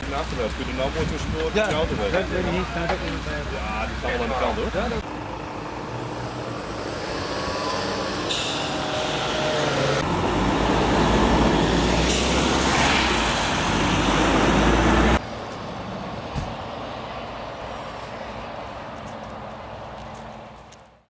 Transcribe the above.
en achterwiel. Kun je er nou mooi tussendoor de auto weg? Dat weet ik niet. Dat weet ik niet. Ja, die kan wel aan de kant hoor. Ja, dat...